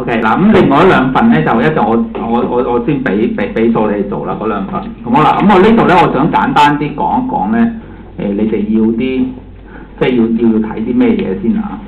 OK 嗱，咁另外兩份咧就一陣我先俾數你做啦，嗰兩份。咁好啦，咁我呢度咧，我想簡單啲講一講咧，你哋要啲即係要睇啲咩嘢先啊？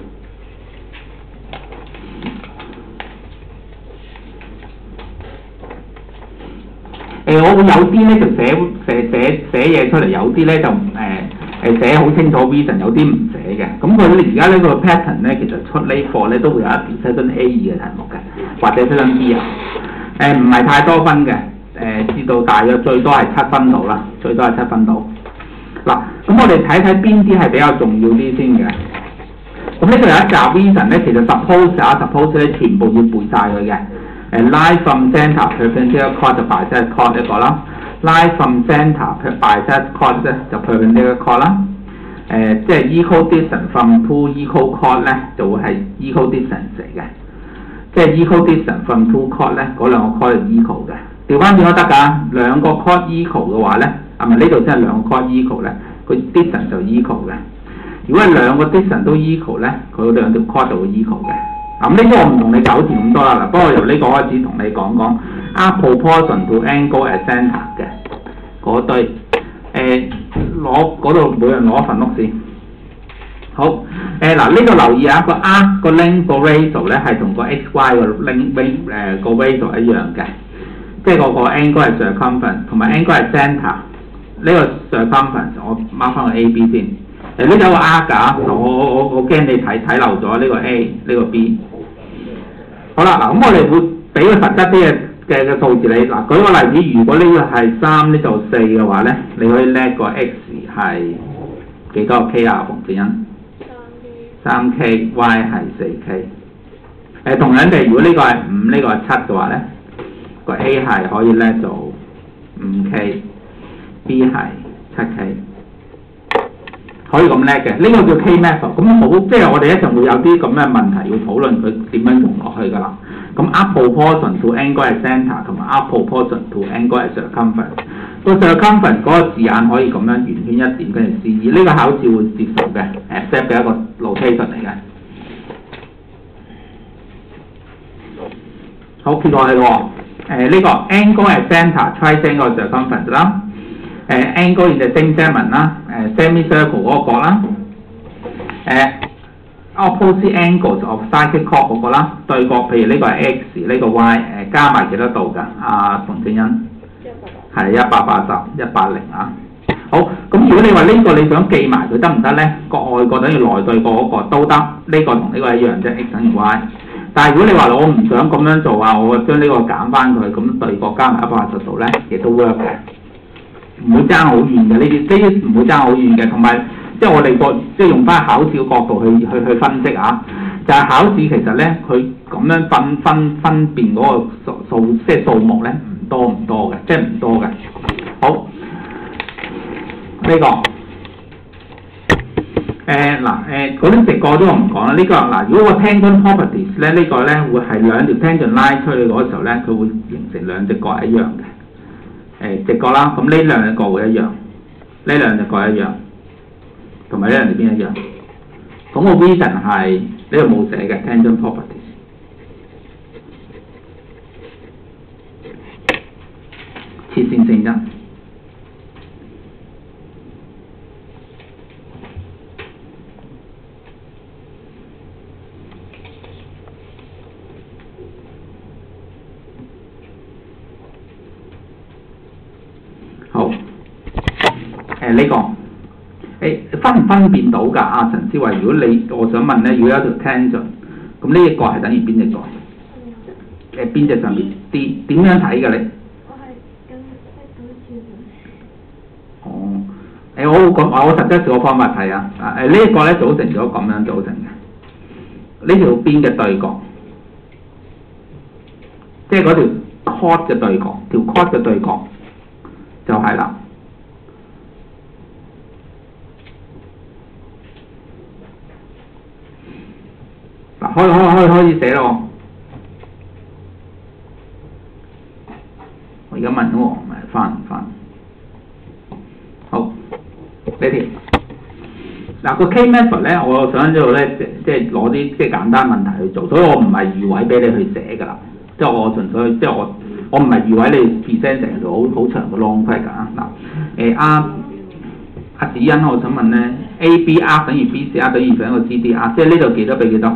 我會有啲咧就寫嘢出嚟，有啲咧就寫好清楚 reason， 有啲唔寫嘅。咁佢而家呢個 pattern 咧，其實出呢課咧都會有一條 section A2 嘅題目嘅，或者 section B 啊。唔係太多分嘅，至到大約最多係7分到啦，最多係7分到。嗱，咁我哋睇睇邊啲係比較重要啲先嘅。咁呢度有一集 reason 咧，其實 suppose 咧全部要背晒佢嘅。line from center perpendicular chord 就 bisect chord 一個啦 ，line from center bisect chord 咧就 perpendicular chord 啦。即係 equal distance from two equal chord 咧就會係 equal distance 嚟嘅。即係 equal distance from two chord 咧，嗰兩個 chord 係 equal 嘅。調翻轉都得㗎，兩個 chord equal 嘅話咧，係咪呢度先係兩個 chord equal 咧？佢 distance 就 equal 嘅。如果係兩個 distance 都 equal 咧，佢兩條 chord 就會 equal 嘅。咁呢個我唔同你糾纏咁多啦，嗱，不過由呢個開始同你講講 are proportion to angle at center 嘅嗰對，攞嗰度每人攞一份屋先。好，嗱呢個留意下個 arc 個 length 個 ratio 咧係同個 xy 個 length 個 ratio 一樣嘅，即係個 angle 係 circumference 同埋 angle 係 center。呢個 circumference 我 mark 翻個 A、B 先。呢度有個 arc 㗎，我驚你睇漏咗呢個 A 呢個 B。好啦，嗱咁我哋會俾個實質啲嘅數字你。嗱，舉個例子，如果呢個係3，呢度4嘅話咧，你可以叻個 x 係幾多個 k 啊？馮子欣？3k，y 係4k。同樣地，如果呢個係5，呢個係7嘅話咧，個 a 係可以叻做5k，b 係7k。可以咁叻嘅，呢個叫 K method。咁好，即係我哋一陣會有啲咁嘅問題要討論佢點樣用落去㗎啦。咁 up proportion to angle at center 同埋 up proportion to angle at circumference。個 circumference 嗰個字眼可以咁樣圓圈一點跟住 C2，呢個考試會接受嘅 ，accept 嘅一個 notation 嚟嘅。好，接落去咯。呢個 angle at center triangle circumference 啦。angle in the same segment 啦，semicircle 嗰個角啦，opposite angles of cyclic chord 嗰個啦，對角譬如呢個係 x， 呢個 y， 加埋幾多度㗎？馮正欣係180、180啊。好，咁如果你話呢個你想記埋佢得唔得咧？個外角等於內對角嗰個都得，呢個同呢個一樣啫 ，x 等於 y。但係如果你話我唔想咁樣做啊，我將呢個減翻佢，咁對角加埋180度咧，亦都 work 嘅。唔會爭好遠嘅，呢啲唔會爭好遠嘅，同埋即係我哋即係用翻考試嘅角度去分析啊，就係考試其實咧，佢咁樣分辨嗰個即係數目咧唔多嘅，即係唔多嘅。好，呢個嗰啲直角都我唔講啦。呢個嗱，如果個 tangent properties 咧，呢個咧會係兩條 tangent 拉出去嗰時候咧，佢會形成兩隻角係一樣嘅。直角啦，咁呢兩隻角會一樣，呢兩隻角一樣，同埋呢兩條邊一樣。咁個 reason 係呢度冇寫嘅 tangent properties。切線性質。呢個分唔分辨到㗎？阿陳思慧，如果我想問咧，如果有一條 tangent，咁呢一個係等於邊隻角？邊隻上面啲點樣睇㗎你？ 我係咁睇到住我實質個方法睇啊！呢一個咧組成咗咁樣組成嘅，呢條邊嘅對角，即係嗰條 chord 嘅對角，條 chord 嘅對角就係啦。嗱，可以寫咯。我而家問喎，咪翻。好，呢條。 嗱個 K method 咧，我想知道咧，即係攞啲即係簡單問題去做，所以我唔係預位俾你去寫㗎啦，即係我純粹即係我唔係預位你 present 成條好長嘅 long quest 㗎嗱阿子欣，我想問咧 ABR 等於 BCR 等於等於個 CDR， 即係呢度幾多比幾多？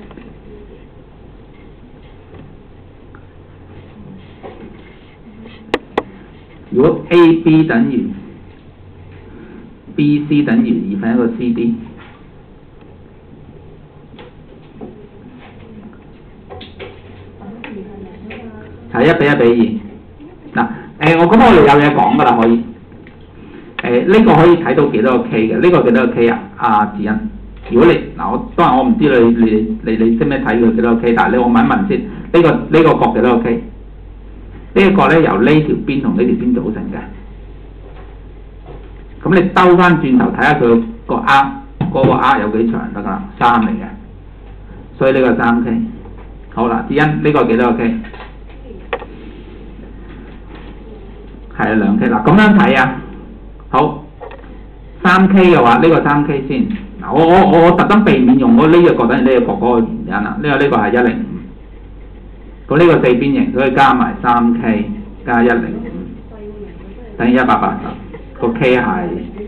如果 AB 等於 BC 等於2分一個 CD， 係1比1比2。嗱我咁我哋有嘢講㗎啦，可以。呢個可以睇到幾多個 K 嘅？呢個幾多個 K 啊？阿子欣，如果你我當然我唔知你識唔識睇佢幾多個 K， 但係我問一問先，呢個角幾多個 K？ 呢一個咧由呢條邊同呢條邊組成嘅。咁你兜翻轉頭睇下佢個 R 嗰個 R 有幾長得㗎？3嚟嘅，所以呢個3 K。好啦，子欣呢個幾多個 K？ 係2 K 嗱，咁樣睇啊。好，3 K 嘅話，呢個3 K 先。嗱，我特登避免用呢個角等於呢個角嗰個原因啦。呢個係105。咁呢個四邊形，所以加埋3 K 加105等於180。個 K 係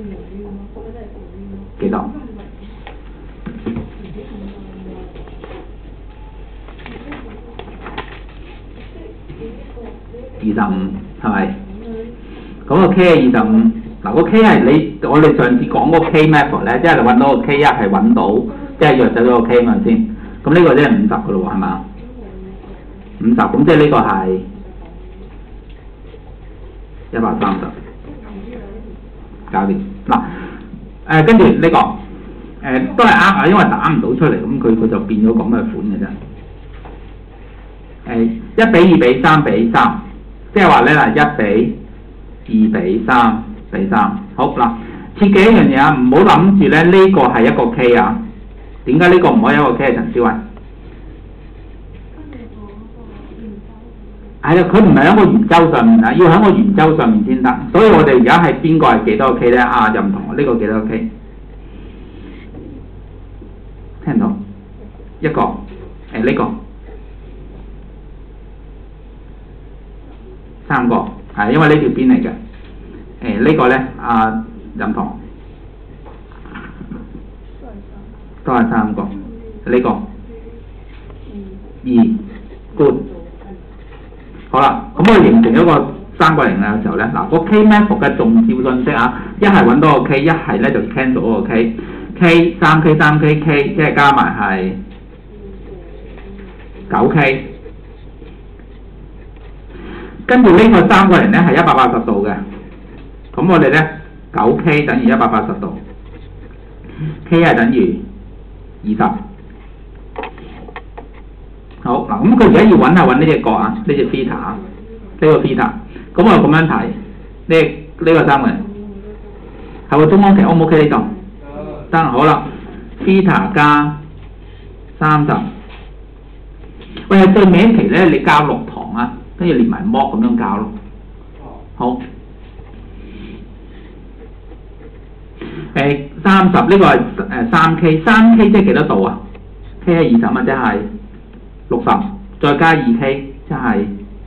幾多？25係咪？咁個 K 係25。嗱個 K 係我哋上次講嗰個 K method 咧，即係你揾到個 K 係揾到，即係約走咗個 K 嘛先。咁呢個即係50㗎咯喎，係嘛？50，咁即係呢個係130，搞掂。嗱跟住呢個都係呃啊，因為打唔到出嚟，咁佢就變咗咁嘅款嘅啫。1比2比3比3，即係話咧嗱1比2比3比3。好嗱，切記一樣嘢啊，唔好諗住咧呢個係一個 K 啊。點解呢個唔可以一個 K 啊？陳思慧？係啊，佢唔係喺個圓周上面啊，要喺個圓周上面先得。所以我哋而家係邊個係幾多個 K 咧？啊，任同呢個幾多個 K？ 聽唔到？一個呢個3個係因為呢條邊嚟嘅。呢個咧任同都係3個。呢個2 good。好啦，咁我形成一個3角形嘅時候咧，嗱個 K method 嘅重要信息啊，一係揾到個 K， 一係咧就 cancel 嗰個 K。K 3K 3K K， 即係加埋係9K。跟住呢個3角形咧係180度嘅，咁我哋咧 9K 等於180度 ，K 係等於20。好嗱，咁佢而家要揾呢隻角啊，呢隻 theta 啊，呢個 theta。咁我咁樣睇，呢個3角形係個中間期 O 唔 OK 呢度？得，好啦 ，theta 加30。喂，最尾一期咧，你教6堂啊，跟住連埋 mock 咁樣教咯。好。30呢個係3K 即係幾多度啊 ？K 係20啊，即係60，再加2K 即係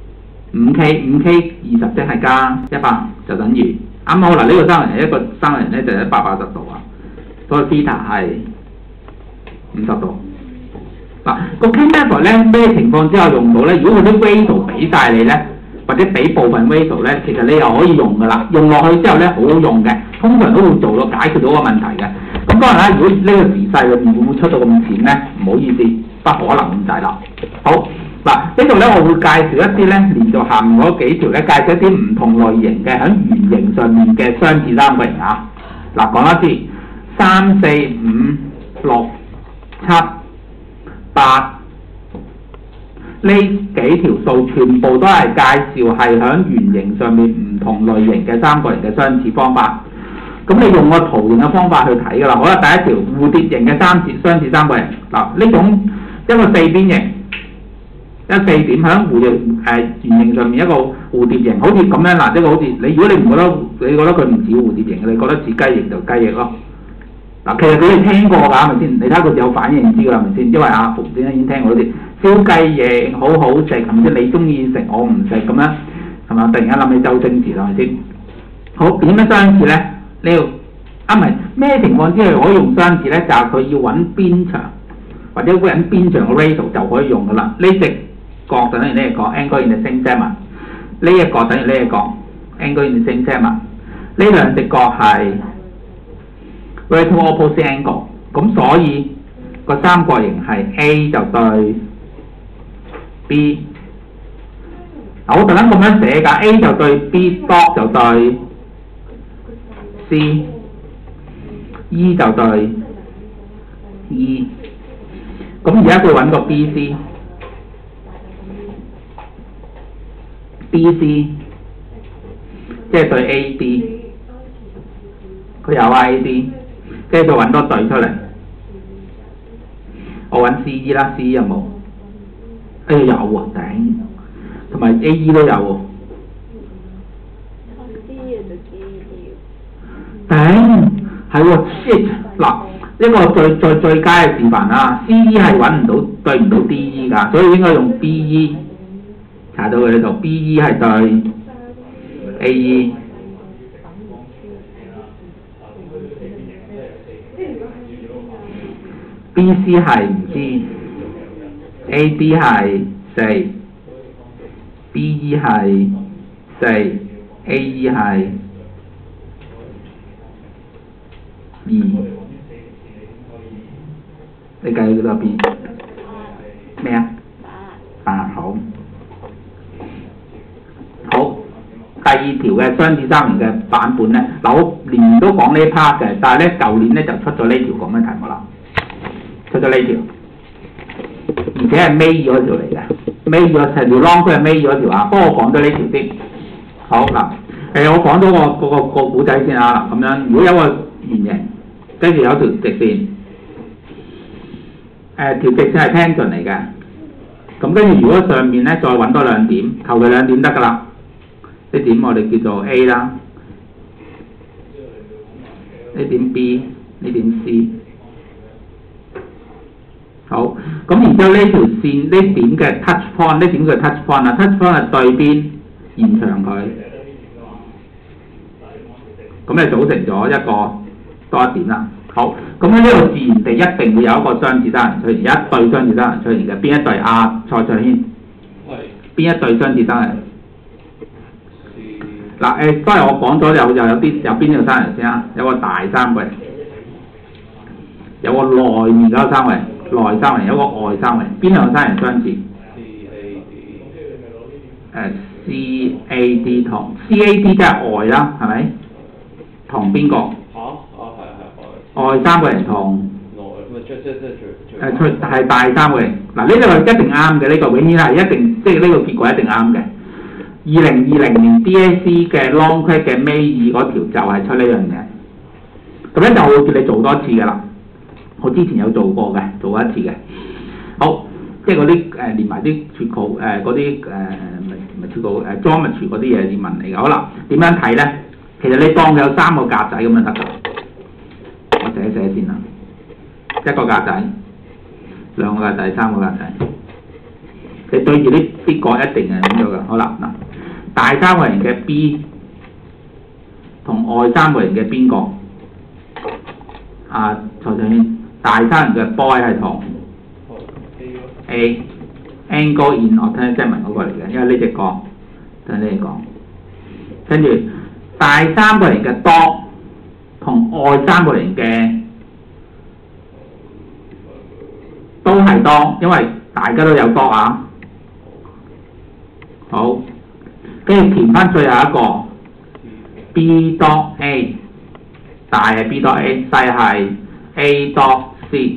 5K 20即係加100，就等於啱好嗱。呢個3角形一個3角形咧就係180度啊，所以 theta 係50度。嗱個 K method 咧咩情況之下用到咧？如果佢啲 ratio 俾晒你咧，或者俾部分 ratio 咧，其實你又可以用噶啦。用落去之後咧，好好用嘅，通常都會做到解決到個問題嘅。咁當然啦，如果呢個時勢裏面會唔會出到咁淺咧？唔好意思，不可能咁滯啦。好嗱，呢度咧我會介紹一啲咧，連續下面嗰幾條咧，介紹一啲唔同類型嘅喺圓形上面嘅相似3角形啊。嗱，講一次，3、4、5、6、7、8呢幾條數全部都係介紹係喺圓形上面唔同類型嘅3角形嘅相似方法。咁你用個圖形嘅方法去睇㗎啦。好啦，第一條蝴蝶形嘅相似3角形。嗱，呢種一個4邊形，一4點喺蝴蝶圓形上面一個蝴蝶形，好似咁樣嗱，一個好似你如果你唔覺得，你覺得佢唔似蝴蝶形，你覺得似雞翼就雞翼咯。 嗱，其實佢哋聽過㗎，係咪先？你睇下佢有反應知㗎，係咪先？因為阿馮先生已經聽過嗰啲燒雞翼好好食，係咪先？你中意食，我唔食咁樣，係咪？突然間諗起周星馳啦，係咪先？好，點樣相似咧？你要唔係咩情況之下可以用相似咧？就係佢要揾邊長或者揾邊長嘅 ratio 就可以用㗎啦。呢隻角等於呢隻角 angle in the same segment， 呢一個等於呢一個 angle in the same segment。呢兩隻角係 vertical opposite angle， 咁所以個三角形係 A 就對 B。嗱，我特登咁樣寫㗎 ，A 就對 B，dot 就對 C，E 就對 E。咁而家佢揾個 BC，BC 即係對 AD， 佢有 AD， 跟住佢揾多對出嚟。我揾 CE 啦 ，CE 有冇？有喎，頂，同埋 AE 都有喎。頂，係喎 ，shit 嗱。呢個最佳嘅示範啦 ，CE 係揾唔到對唔到 DE 㗎，所以應該用 BE 查到佢呢度 ，BE 係對 AE，BC 係唔知 ，AD 係4，BE 係4，AE 係2。你計幾多 B？ 咩啊？8，好。好，第二條嘅雙子三連嘅版本咧，嗱我年年都講呢 part 嘅，但係咧舊年咧就出咗呢條咁嘅題目啦，出咗呢條，而且係尾咗條嚟嘅，尾咗成條 long 佢係尾咗條啊，不過我講咗呢條先。好嗱，我講咗個古仔先啊，咁樣如果有個圓形，跟住有條直線。條直線係 tangent 嚟嘅，咁跟住如果上面咧再揾多兩點，求佢兩點得㗎啦。呢點我哋叫做 A 啦，呢點 B， 呢點 C。好，咁然之後呢條線呢點嘅 touch point， 呢點叫 touch point 啊 ，touch point 係對邊延長佢，咁你組成咗一個多一點啦。好，咁喺呢度自然地一定會有一個雙子單人出現，有一對雙子單人出現嘅，邊一對啊？蔡卓軒，邊一對雙子單人？嗱都係我講咗有邊個單人先啊？有個大三角形，有個內面嗰個三角形，內三角形有個外三角形，邊兩個單人相似？CAD 同 CAD 即係外啦，係咪？同邊個？外三角形同係大三角形，嗱呢個一定啱嘅，呢個永遠係一定，即係呢個結果一定啱嘅。2020年 DSE 嘅 long quiz 嘅尾2嗰條就係出呢樣嘢，咁樣就會叫你做多次㗎啦。我之前有做過嘅，做過一次嘅。好，即係嗰啲連埋啲 trigonometry 嗰啲唔係 trigonometry 嗰啲嘢要問你嘅。好啦，點樣睇咧？其實你當佢有3個格仔咁就得㗎。我寫一寫先啦，一個格仔，兩個格仔，三個格仔。你對住啲角一定係咁樣嘅。好啦，嗱，大三角形嘅 B 同外三角形嘅邊個？蔡卓軒，大三角形嘅 boy 係同 A，angle in alternate segment 嗰個嚟嘅，因為呢隻角等呢隻角。跟住大三角形嘅 dot 同外三角形嘅都係多，因為大家都有多啊。好，跟住填翻最後一個 B dot A， 大係 B dot A， 細係 A dot C。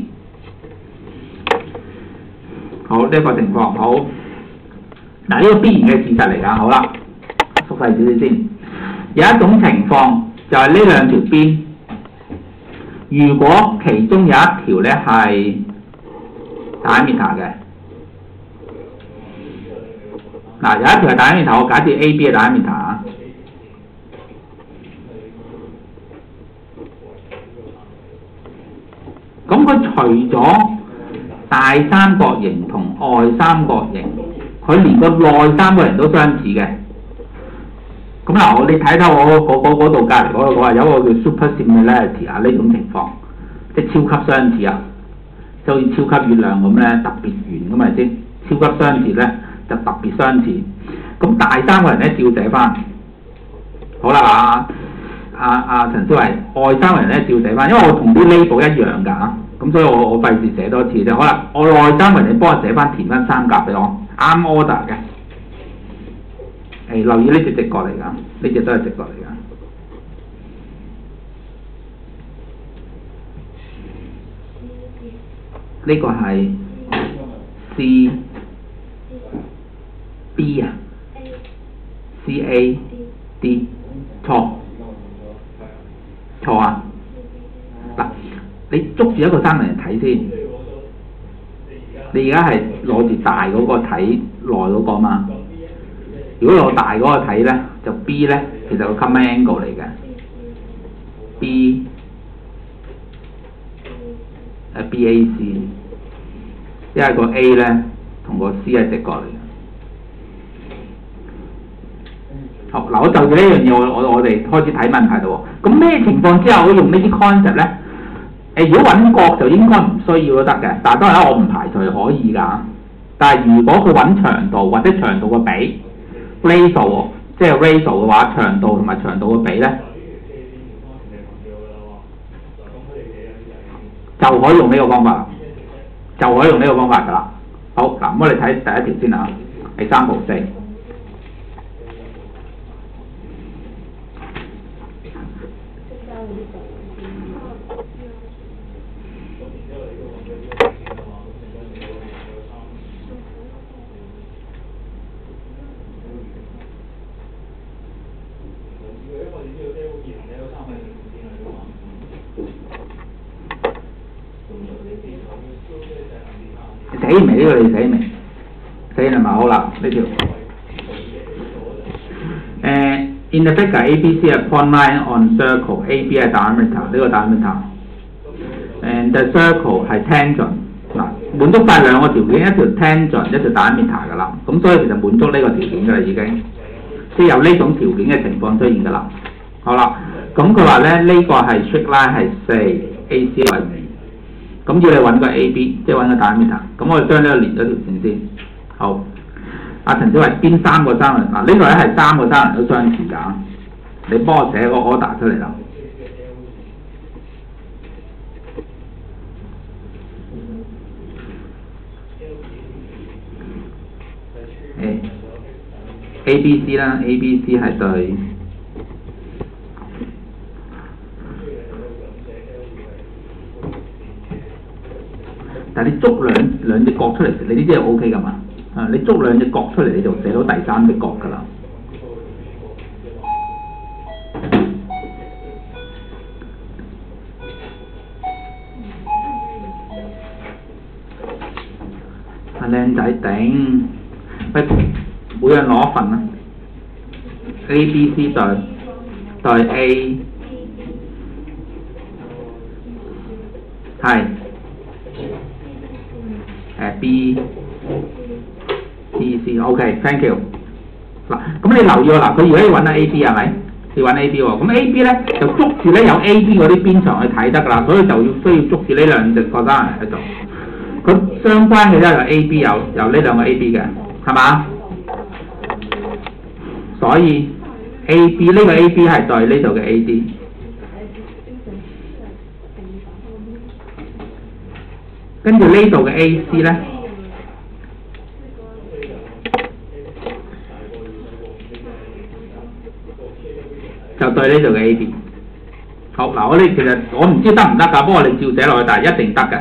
好，呢個情況好。嗱，呢個必然嘅事實嚟㗎。好啦，縮細少少先。有一種情況就係呢兩條邊，如果其中有一條咧係diameter嘅，嗱有一條係diameter，我假設 AB 係diameter啊。 咁佢除咗大三角形同外三角形，佢連個內三角形都相似嘅。咁嗱，你睇睇我嗰度隔離嗰個話有個叫 super similarity 啊，呢種情況，即係超級相似啊，就好似超級月亮咁咧，特別圓咁咪先。超級相似咧就特別相似。咁大三角形咧照寫翻。好啦，陳思維，外三角形咧照寫翻，因為我同啲 label 一樣㗎，咁所以我費事寫多次啫。好啦，我內三角形你幫我寫翻填翻三格俾我，啱 order 嘅。留意呢隻直角嚟㗎，呢隻都係直角嚟㗎。呢個係 C B 啊 ，C A D 錯啊！嗱，你捉住一個三角形睇先，你而家係攞住大嗰個睇內嗰個嘛？如果攞大嗰個睇咧，就 B 咧，其實個 common angle 嚟嘅 ，B BAC， 因為個 A 咧同個 C 係直角嚟嘅。好，嗱，我就住呢樣嘢，我哋開始睇問題咯喎。咁咩情況之下可以用呢啲 concept 咧？如果揾角就應該唔需要都得嘅，但係當然啦，我唔排除可以㗎。但係如果佢揾長度或者長度嘅比 ratio， 即係 ratio 嘅話，長度同埋長度嘅比咧，就可以用呢個方法，就可以用呢個方法㗎啦。好，嗱，咁我哋睇第一條先啊，example 4。死未？呢個你死未？死啦嘛，好啦，呢條。In the figure ABC a point line on circle AB 係 diameter， 呢個 diameter。And the circle 係 tangent。嗱，滿足晒兩個條件，一條 tangent， 一條 diameter 㗎啦。咁所以其實滿足呢個條件㗎啦，已經。即係有呢種條件嘅情況出現㗎啦。好啦，咁佢話咧呢個係 straight line 係4 ，AC 係2。咁要你揾個 AB， 即係揾個 diameter。咁我哋將呢個連咗條線先。好，阿陳小維邊三個三角？嗱，呢度咧係三個三角都相似㗎。你幫我寫個 order 出嚟啦。ABC 啦 ，ABC 係對。但係你捉兩隻角出嚟，你呢啲係 O K 㗎嘛？啊，你捉兩隻角出嚟，你就寫到第三隻角㗎啦。阿靚仔頂，喂，每人攞一份啦。A、B、C 對 A， 係。B、T、C，OK，thank you。嗱，咁你留意喎，嗱，佢而家要揾下 A、B 係咪？要揾 A、B 喎，咁 A、B 咧就捉住咧有 A、B 嗰啲邊長去睇得㗎啦，所以就要需要捉住呢兩隻角單喺度。佢相關嘅咧有 A、B 有呢兩個 A、B 嘅，係嘛？所以 A、B 呢個 A、B 係對呢度嘅 A、D。跟住呢度嘅 AC 咧，就對呢度嘅 AB。好，嗱，我哋其實我唔知得唔得㗎，不過我哋照寫落去，但係一定得嘅。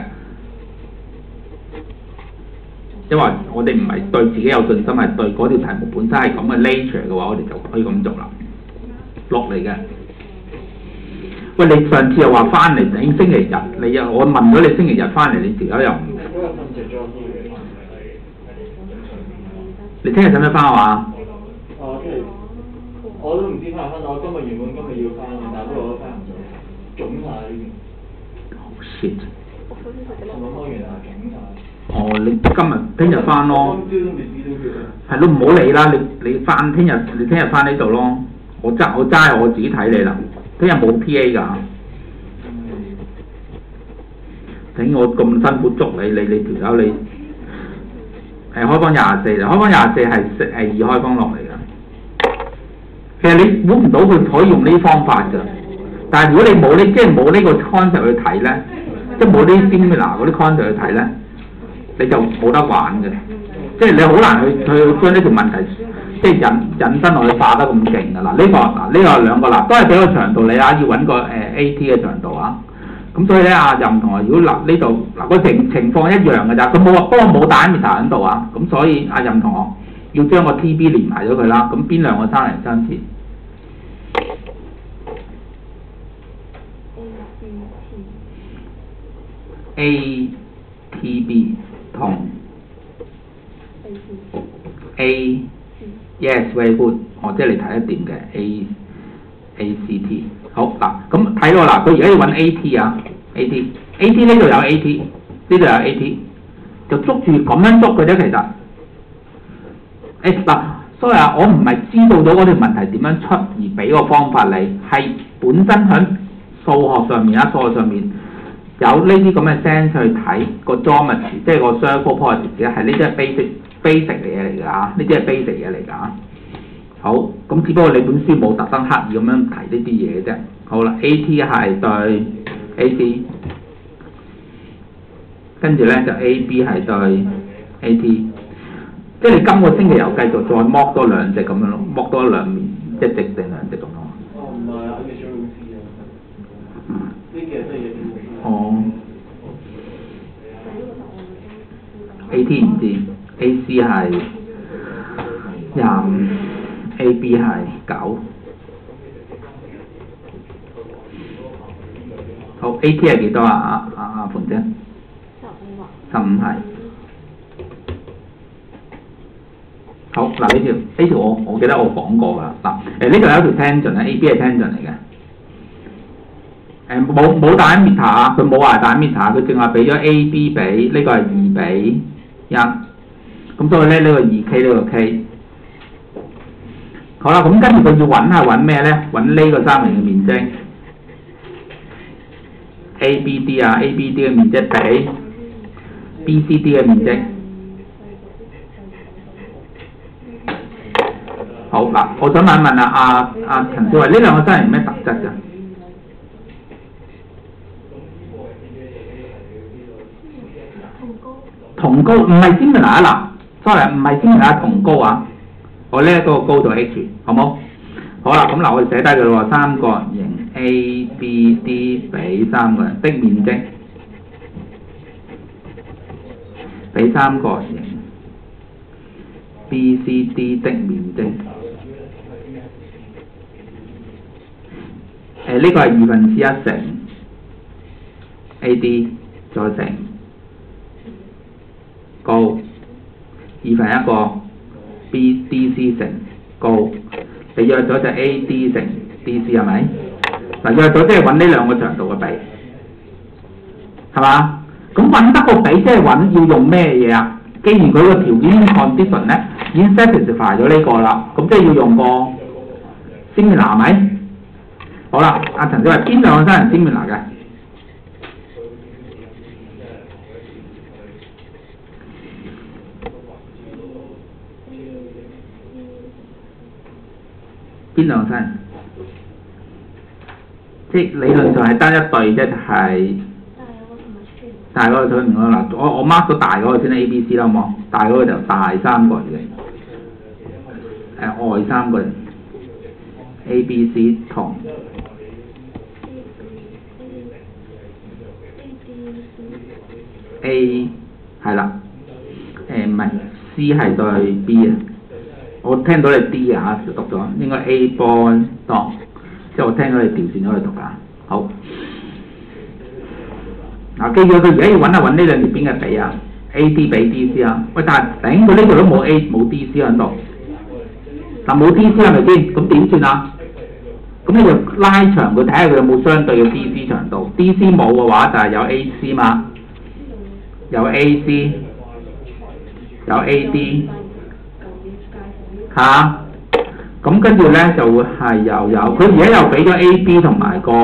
因為我哋唔係對自己有信心，係對嗰條題目本身係咁嘅 nature 嘅話，我哋就可以咁做啦。落嚟嘅。喂，你上次又話翻嚟頂星期日，我問咗你星期日翻嚟，你而家又唔？你聽日使唔使翻啊？ 我都唔知翻唔翻，我今日原本要翻嘅，但係不過我都翻唔到，腫晒呢邊。 Oh shit！ 我首先就覺得開完啊，警察。 哦，你聽日翻咯。 今朝都未知到佢。 係咯，唔好理啦，你翻聽日翻呢度咯。我齋我自己睇你啦。聽日冇 P.A. 㗎。整我咁辛苦捉你條友你。開方24開方24係2開方落嚟㗎。其實你估唔到佢可以用呢啲方法㗎。但係如果你冇即係冇呢個 concept 去睇咧，即係冇啲 similar 嗰啲 concept 去睇咧，你就冇得玩嘅。即係你好難去將呢條問題即係引申落去化得咁勁㗎啦。呢個兩個啦，都係俾個長度你啊，要揾個AT 嘅長度啊。咁所以咧，阿任同學如果呢度個情況一樣㗎咋，佢冇話不過冇diameter喺度啊。咁所以阿任同學要將個 TB 連埋咗佢啦。咁邊兩個3零3次？ ATB 同 A yes very good， 即係你睇一點嘅 ACT。好嗱，咁睇到啦，佢而家要揾 AT 啊 ，AT 呢度有 AT， 呢度有 AT， 就捉住咁樣捉嘅啫，其實。嗱，所以啊，我唔係知道咗嗰條問題點樣出而俾個方法你，係本身喺數學上面有呢啲咁嘅 sense 去睇個 geometry， 即係個 circle properties 係呢啲係 basic 嘅嘢嚟㗎，呢啲係 basic 嘢嚟㗎。好，咁只不過你本書冇特登刻意咁樣提呢啲嘢啫。好啦 ，AT 係對 AC， 跟住咧就 AB 係對 AT， 即係你今個星期又繼續再剝多兩隻咁樣咯，剝多兩面，一隻定兩隻咁咯。 哦，唔係啊，呢個 geometry 啊，呢幾日都係哦 ，AT 唔知 ，AC 係25。AB 係9，好 AT 係幾多啊？阿盤姐，15係。好嗱，呢條我記得我講過㗎嗱，呢度有一條 tangent 咧 ，AB 係 tangent 嚟嘅。冇diameter啊，佢冇話diameter，佢淨係俾咗 AB 比，呢個係2比1，咁所以咧呢個2K 呢個 K。好啦，咁跟住佢要揾咩咧？揾呢個三棱嘅面積 ABD 啊 ，ABD 嘅面積比 BCD 嘅面積。好嗱，我想問啊，阿陳少偉，呢兩個三棱有咩特質㗎？同高唔係 similar 啊嗱 ，sorry 唔係 similar 同高啊。我呢個高度 H， 好冇？好啦，咁嗱，我哋寫低佢咯喎，三角形 ABD 比三角形的面積比三角形 BCD 的面積。呢個係1/2乘 AD 再乘高2/1個。BDC 乘高，你約咗就 AD 乘 DC 係咪？嗱，約咗即係揾呢兩個長度嘅比，係嘛？咁揾得個比即係揾要用咩嘢啊？既然佢個條件 condition 咧已經 satisfy 咗呢個啦，咁即係要用個 similar 係咪？好啦，阿陳小慧邊兩個三棱 similar 嘅？邊兩個三棱？即係理論上係單一對，即係大嗰個取唔到嗱，我 mark 咗大嗰個先 A、B、C 啦，好冇？大嗰個就大三角形，外三角形 A、B、C 同 A 係啦，唔係 C 係對 B 啊。我聽到你 D 啊，就讀咗，應該 A 波當，即係我聽到你調轉咗去讀㗎。好，嗱，記住佢而家要揾呢兩條邊嘅比啊 ，AD 比 DC 啊。喂，但係頂佢呢度都冇 A 冇 DC 喺度，嗱冇 DC 係咪先？咁點算啊？ 咁你就拉長佢睇下佢有冇相對嘅 DC 長度。DC 冇嘅話就係有 AC 嘛，有 AC， 有 AD 嚇。咁跟住咧就會係又有，佢而家又俾咗 AB 同埋個，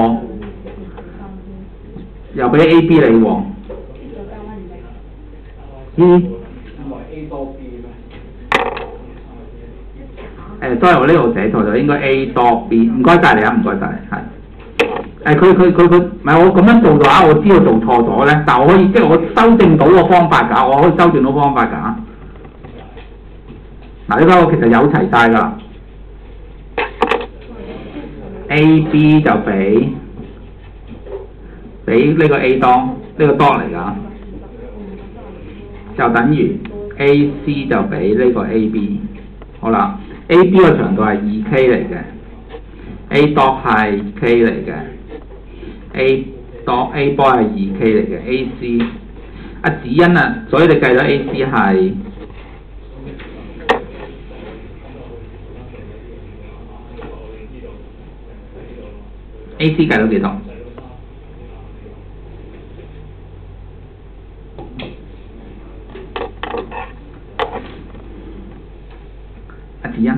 又俾 AB 你喎。sorry 我呢度寫錯咗，應該 A 多 B， 唔該晒你啊，唔該晒你，係。佢唔係我咁樣做嘅話，我知道做錯咗咧，但係我可以即係我修正到個方法㗎，我可以修正到方法㗎。嗱，呢個我其實有齊晒㗎。AB 就俾呢個 A 當呢個 dot 嚟㗎，就等於 AC 就俾呢個 AB。好啦 ，AB 個長度係 2K 嚟嘅 ，A dot 係 K 嚟嘅 ，A波係 2K 嚟嘅 ，AC 阿子欣啊，所以你計咗 AC 係。AC 計到幾多？阿子欣，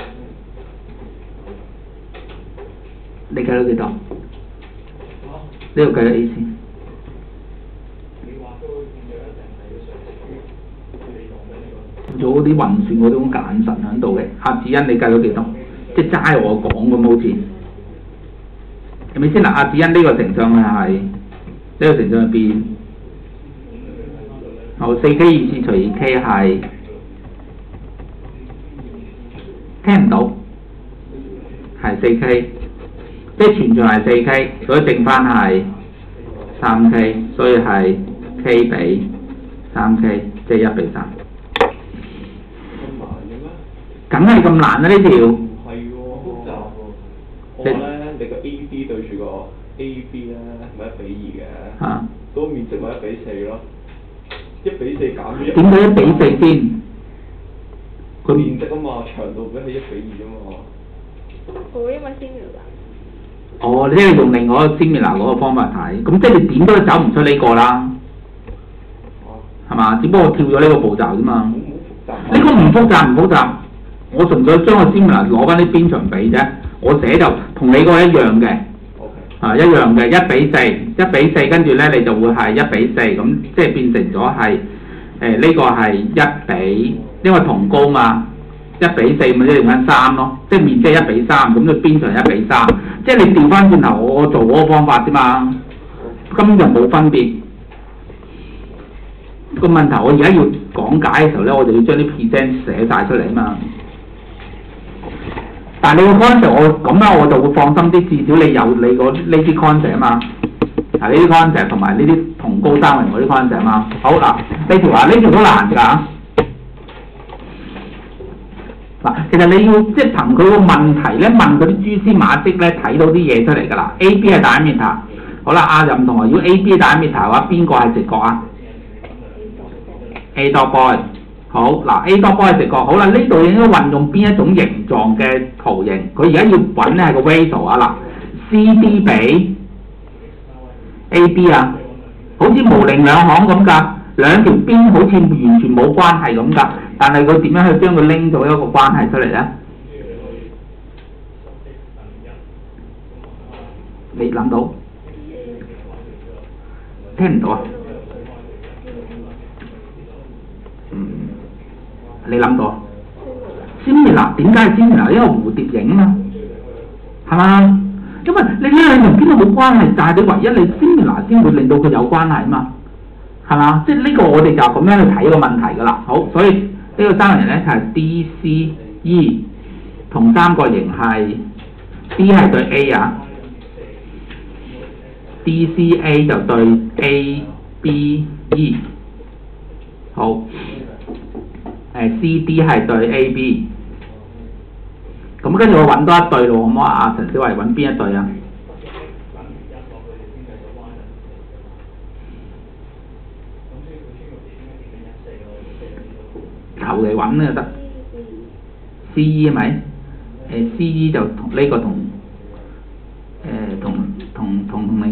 你計到幾多？呢度計咗 AC。做嗰啲運算嗰種眼神喺度嘅，阿子欣你計到幾多？即係齋我講咁好似。係咪先嗱？阿子欣呢個成上係呢個成上係邊？好 4K 2次除 2K 係聽唔到，係 4K， 即係全場係 4K， 所以剩翻係 3K， 所以係 K 比 3K， 即係1比3。梗係咁難啊！呢條。 係喎，複雜喎。我咧，你個 AB 對住個 AB 咧，咪1比2嘅。 嚇。 嗰個面積咪1比4咯。1比4減咗1。 點解1比4先？佢面積啊嘛，長度比佢1比2啊嘛。 我因為先描㗎。 哦，你即係用另外一個 similar 嗰個方法睇，咁即係你點都走唔出呢個啦。係嘛？只不過我跳咗呢個步驟啫嘛。呢個唔複雜，唔複雜。我純粹將個 similar 攞翻啲邊長比啫，我寫就同你嗰個一樣嘅，一樣嘅1比4，1比4，跟住咧你就會係1比4，咁即係變成咗係呢個係1比，因為同高嘛，1比4咪即係剩翻3咯，即係面積1比3，咁就邊長1比3，即係你調翻轉頭我做嗰個方法啫嘛，根本就冇分別。個問題我而家要講解嘅時候咧，我就要將啲 present 寫晒出嚟啊嘛。但係你個 concept 我咁樣我就會放心啲，至少你有你個呢啲 concept 啊嘛。嗱呢啲 concept 同埋呢啲同高三維嗰啲 concept 啊嘛。好嗱，呢條啊呢條都難㗎。嗱，其實你要即係憑佢個問題咧，問嗰啲蛛絲馬跡咧，睇到啲嘢出嚟㗎啦。A B 係 diameter。好啦，阿任同學，如果 A B 係 diameter 嘅話，邊個係直角啊 ？A dot boy。好嗱 ，A dot boy 係直角，好啦，呢度應該運用邊一種形狀嘅圖形？佢而家要揾咧係個 ratio 啊嗱 ，CD 比 AB 啊，好似模棱兩可咁㗎，兩條邊好似完全冇關係咁㗎，但係佢點樣去將佢拎到一個關係出嚟咧？你諗到？聽唔到啊？你諗到？similar 點解係 similar？因為蝴蝶形啊嘛，係嘛？因為你呢兩條邊都冇關係，但係你唯一你 similar 先會令到佢有關係啊嘛，係嘛？即係呢個我哋就咁樣去睇個問題㗎啦。好，所以呢個三角形咧就係 DCE 同三角形係 D 係對 A 啊 ，DCA 就對 ABE。好。CD 係對 AB， 咁跟住我揾多一對咯，好唔好啊？陳小維揾邊一對啊？求其揾就得。CE 係咪？CE 就同呢個同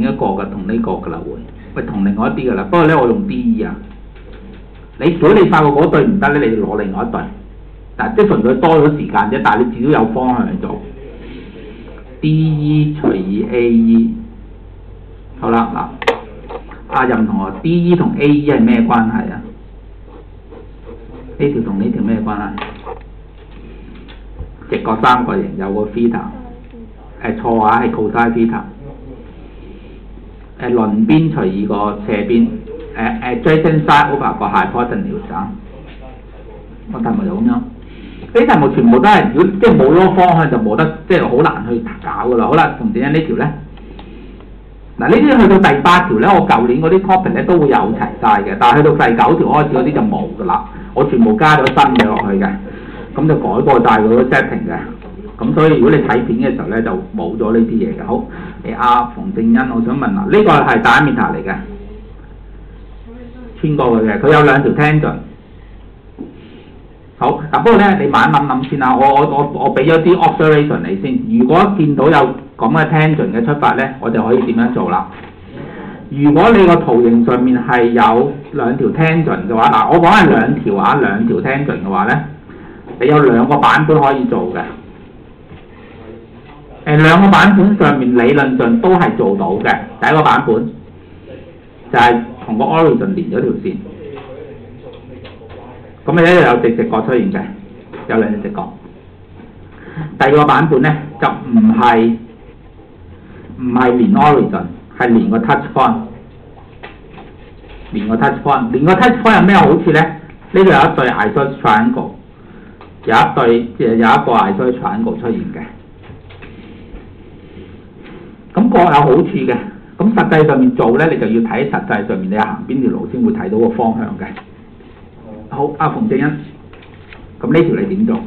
一個嘅，同呢個㗎啦會，喂同另外一啲㗎啦。不過咧我用 D.E 啊，如果你發覺嗰對唔得咧，你要攞另外一對。嗱，即係純粹多咗時間啫，但係你至少有方向去做。D.E 除以 A.E， 好啦嗱，阿任同學 D.E 同 A.E 係咩關係啊？呢條同呢條咩關係？直角三角形有個 theta， 錯啊，係 cosine theta。鄰邊除以個斜邊，adjacent side over 個 hypotenuse 啊。個題目就咁樣。呢啲題目全部都係，如果即係冇咗個方向就冇得，即係好難去搞噶啦。好啦，同點樣呢條咧？嗱，呢啲去到第8條咧，我舊年嗰啲 topic 咧都會有齊晒嘅，但係去到第9條開始嗰啲就冇噶啦。我全部加咗新嘅落去嘅，咁就改過晒嗰個 setting 嘅。咁所以如果你睇片嘅時候咧，就冇咗呢啲嘢嘅。好，阿馮正恩，我想問啊，呢個係 diameter 嚟嘅，穿過去嘅，佢有兩條 tangent。好，嗱不過咧，你慢慢諗先啦。我俾咗啲 observation 你先。如果見到有咁嘅 tangent 嘅出發咧，我就可以點樣做啦？如果你個圖形上面係有兩條 tangent 嘅話，嗱我講係兩條啊，兩條 tangent 嘅話咧，你有兩個版本可以做嘅。兩個版本上面理論上都係做到嘅。第一個版本就係同個 origin 連咗條線。咁你咧有直角出現嘅，有兩隻直角。第二個版本咧就唔係連 origin， 係連個 touch point， 連個 touch point， 連個 touch point 有咩好處咧？呢度有一對 isosceles triangle， 有一個 isosceles triangle 出現嘅。咁各有好處嘅。咁實際上面做咧，你就要睇實際上面你行邊條路先會睇到個方向嘅。好，阿馮正恩，咁呢條你點做？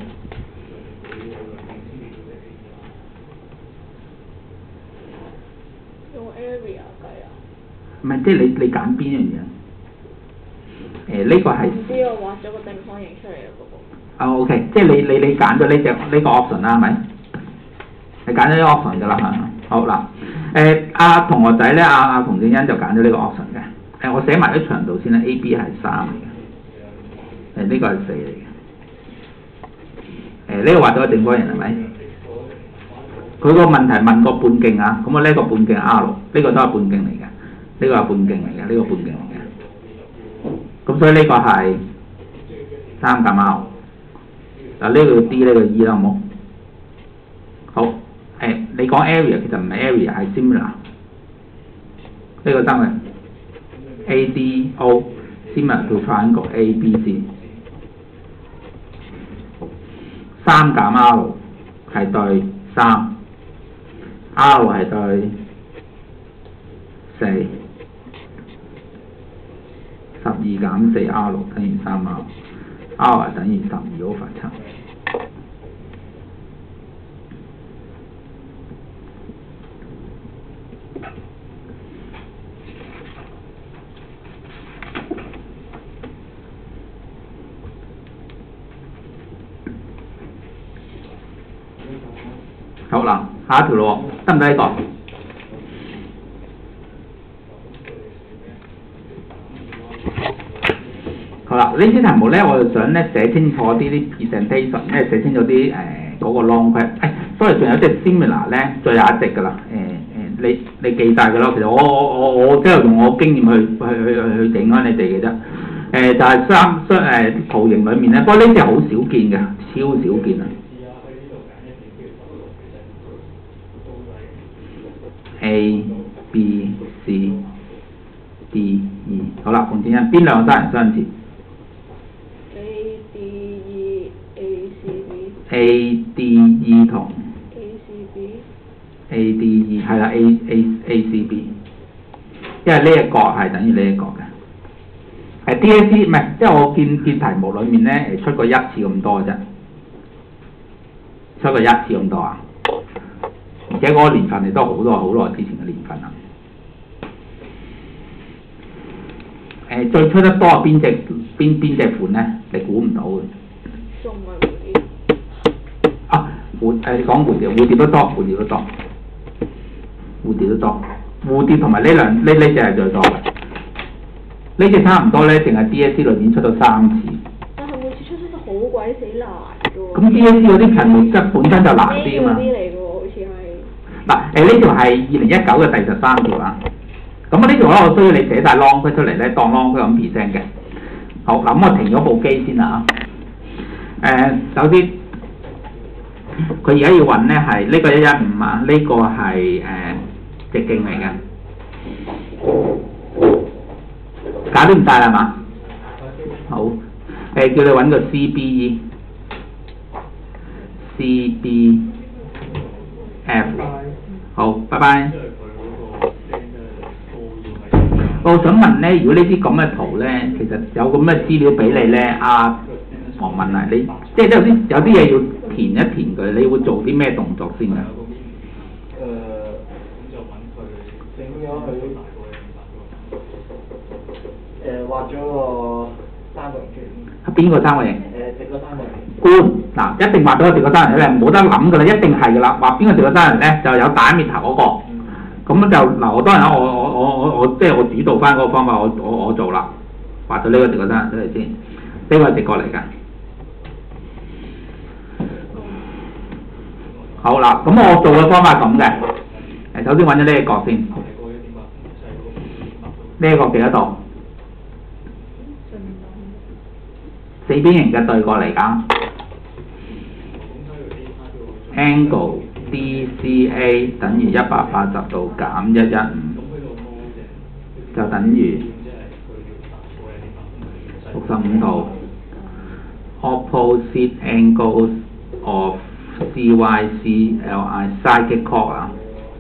用 area 計啊？ 唔係，即係你揀邊樣嘢？呢個係。 唔知我畫咗個正方形出嚟嘅嗰個。 OK， 即係你揀咗呢個 option 啦，係咪？你揀咗呢個 option 㗎啦嚇。好嗱，阿同學仔咧，阿馮正恩就揀咗呢個 option 嘅。我寫埋啲長度先啦 ，A B 係3嚟嘅。呢個係4嚟嘅，呢個畫咗個正方形係咪？佢個問題問個半徑啊，咁我呢個半徑 R， 呢個都係半徑嚟嘅，呢個係半徑嚟嘅，呢個半徑嚟嘅。咁所以呢個係3減 R。嗱，呢個 D 呢個 E 啦，好冇？好，你講 area 其實唔係 area 係 similar。呢個三嘅 ADO similar to triangle ABC。3減 R 係對3，R 係對4，12減4R 等於3R，R 係等於12/7。好啦，下一條咯，得唔得呢個？好啦，呢啲題目咧，我就想咧寫清楚啲 presentation， 咧寫清楚啲嗰個 long question。sorry， 仲有隻 similar 咧，最後一隻㗎啦。你記晒㗎啦。其實我即係用我經驗去整翻你哋嘅啫。就係圖形裡面咧，不過呢隻好少見嘅，超少見啊。A B C D E， 好啦，馮正恩，邊兩個單人相似 ？A D E A C B。A D E 同 A C B。 A D E 係啦 ，A C B， 因為呢一角係等於呢一角嘅。DAC 唔係，即係我見題目裡面咧出過一次咁多啫，出過一次咁多啊！而且嗰個年份亦都好耐之前嘅年份啦。最出得多係邊隻款咧？你估唔到嘅。 仲唔係蝴蝶？ 啊，講蝴蝶都多，蝴蝶都多。蝴蝴蝶同埋呢隻係最多嘅，呢隻差唔多咧，淨係 DSE 裏面出到3次。 但係每次出得好鬼死難㗎喎。 咁 DSE 嗰啲題目質本身就難啲啊嘛。 啲嚟㗎喎，好似係。 嗱呢條係2019嘅第13條啊。咁呢條咧，我需要你寫晒 long 出嚟咧，當 long 咁 present 嘅。好，嗱咁我停咗部機先啦首先佢而家要揾咧係呢個115啊，呢個係直徑嚟嘅，搞掂晒啦嘛？好，叫你揾個 CBE、CBF， 好，拜拜。我想問咧，如果呢啲咁嘅圖咧，其實有咁嘅資料俾你咧，黃敏啊，你即係有啲嘢要填一填佢，你會做啲咩動作先㗎？ 咁就揾佢整咗佢畫咗個三角形。 邊個三角形？ 直個三角形。 官嗱，一定畫到個直個三角形咧，冇得諗㗎啦，一定係㗎啦。畫邊個直個三角形咧，就有打面頭嗰個。咁就嗱，我當然我即係我主導翻嗰個方法，我做啦，畫咗呢個直個三角形出嚟先，呢個係直角嚟㗎。好啦，咁我做嘅方法咁嘅，首先揾咗呢個角先，呢個角幾多度？四邊形嘅對角嚟㗎 ，angle DCA 等於180度減115，就等於65度。Opposite angles of CYCLI side chord 啊，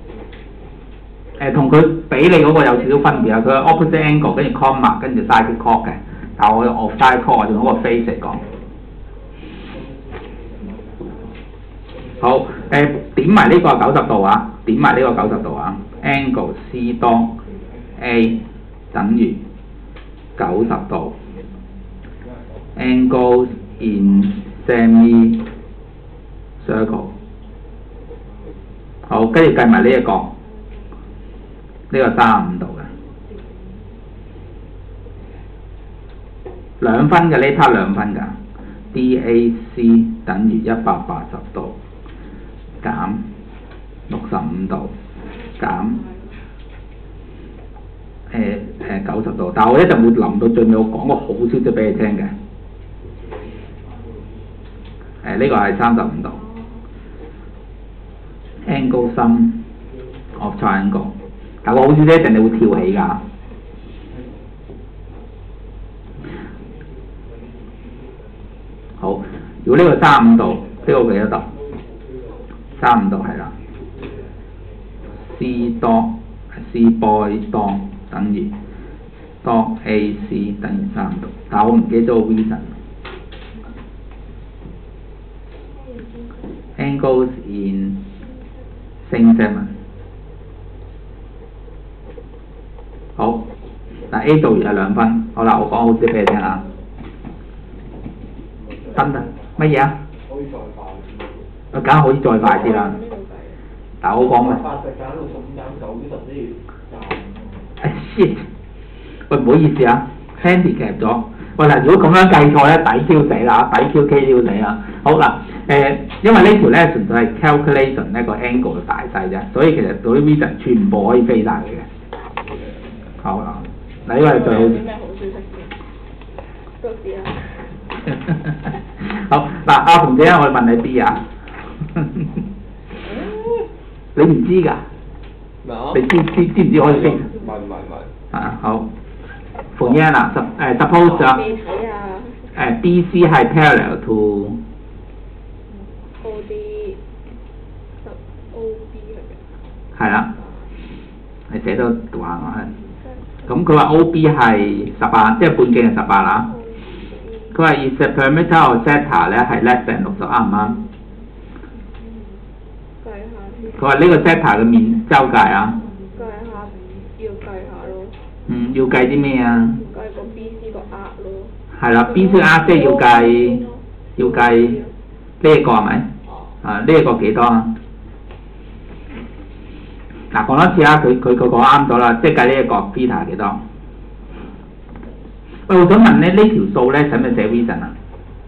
同佢俾你嗰個有少少分別啊，佢係 opposite angle 跟住 comma 跟住 side chord 嘅，但係我用 side chord 我用嗰個 face 嚟講。好，點埋呢個90度啊，點埋呢個90度啊 ，angle C 當 A 等於90度 ，angles in semi circle， 好，跟住計埋呢一個，呢個35度嘅，2分嘅呢 part 2分㗎 ，DAC 等於180度減65度減90度，但係我一陣會臨到最尾我講個好消息俾你聽嘅，呢個係35度。angle sum of triangle， 但係我好少一陣你會跳起㗎。好，如果呢個35度，呢個幾多度？35度係啦。C 多 C boy 多等於多 AC 等於35度，但係我唔記得咗個 reason。angles in same segment， 好，嗱 A 做完係2分，好啦，我講好啲俾你聽啊，得唔得？乜嘢啊？ 可以再快啲。 梗係可以再快啲啦，但係我講咩？shit， 喂唔好意思啊 ，handicap 咗，喂嗱，如果咁樣計錯咧，抵 Q 死啦，抵 QK 死啦，好嗱。因為呢條咧純粹係 calculation 呢個 angle 嘅大細啫，所以其實嗰啲 reason 全部可以飛晒佢嘅。好啦，嗱呢個係最好。有啲咩好消息先？到時啊。好嗱，阿馮姐，我問你 B 啊。你唔知㗎？你知唔知可以飛？唔係。啊好。馮姐嗱，suppose 啊。未睇啊。BC 係 parallel to OB 係啦，你寫到話我係。咁佢話 OB 係18，即係半徑係18啦。佢話 is the perimeter of zeta 咧係 less than 60，啱唔啱？計下先。佢話呢個 zeta 嘅面周界啊。計下，要計下咯。要計啲咩啊？計個 BC 個額咯。係啦 ，BC 額即係要計呢一個係咪？呢一個幾多啊？嗱嗱，講多次啦，佢講啱咗啦，即係計呢一個 theta 幾多？喂，我想問咧，呢條數咧使唔使寫 reason 啊？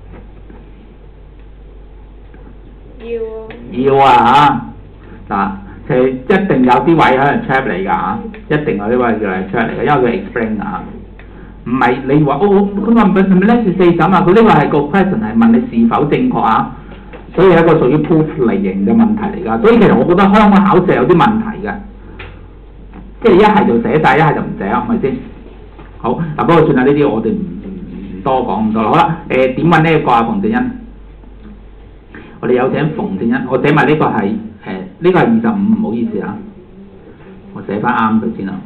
要啊嗱，其實一定有啲位可能 trap 嚟㗎嚇，一定有啲位叫嚟 trap 嚟嘅，因為佢 explain 啊，唔係你話咁話係咪呢次40啊？佢呢個係個 question 係問你是否正確啊，所以係一個屬於 proof 類型嘅問題嚟㗎，所以其實我覺得香港考試有啲問題嘅，即係一係就寫晒，一係就唔寫，係咪先？好嗱，不過算啦，呢啲我哋唔多講咁多啦。好啦，點揾呢一個啊？馮正恩，我哋有請馮正恩，我寫埋呢個係呢個係25，唔好意思啊，我寫翻啱佢先啦。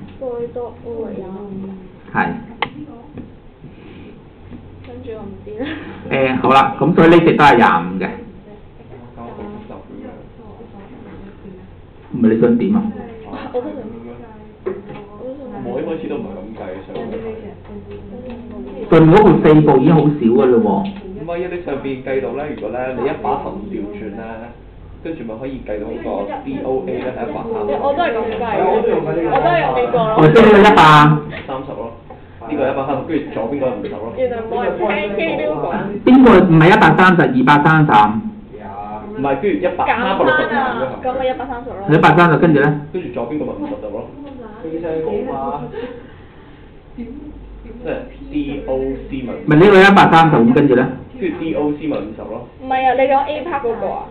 係。 跟住我唔知啦。 好啦，咁所以呢隻都係25嘅。唔係你想點啊？ 我一開始都唔係咁計上。 進嗰步4步已經好少㗎嘞喎。 唔係啊！你上邊計到咧，如果咧你115調轉咧，跟住咪可以計到嗰個 DOA 咧係130。 我都係咁計，我都係用呢個咯。 即係呢個 130咯，呢個130，跟住左邊嗰個50咯。 原來冇人聽機都講。 邊個唔係130、233？ 唔係，跟住360 啊，咁咪130咯。 130，跟住咧？ 跟住左邊嗰個50度咯。機聲好嘛？即係 DOC 咪？ 咪呢個130咁，跟住咧？ 跟住 DOC 咪50咯。 唔係啊，你講 A part 嗰個啊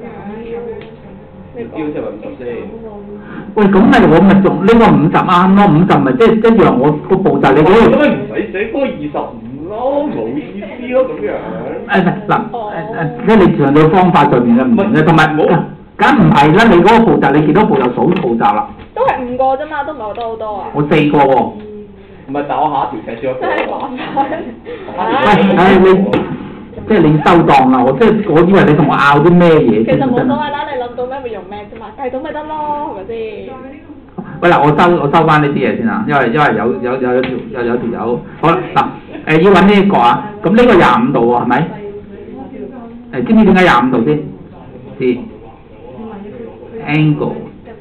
？DOC 咪50先。 喂，咁咪我咪仲呢個50啱咯，50咪即係一樣我個步驟你嗰個。 咁咪唔使寫嗰個25咯，冇意思咯咁樣。 嗱即係你上到方法上面嘅唔同嘅，同埋梗唔係啦，你嗰個步驟你幾多步就數步驟啦。 都係5個啫嘛，都唔係覺得好多啊。 我4個喎。 唔係，但我下一條寫少一個。 真係講喂，你即係你收檔啦！我以為你同我拗啲咩嘢先。 其實冇所謂啦，你諗到咩咪用咩啫嘛，計到咪得咯，係咪先？ 喂嗱，我收翻呢啲嘢先啊，因為有條友，好啦嗱，要揾呢一個啊，咁呢個25度喎，係咪？知唔知點解25度先？知 angle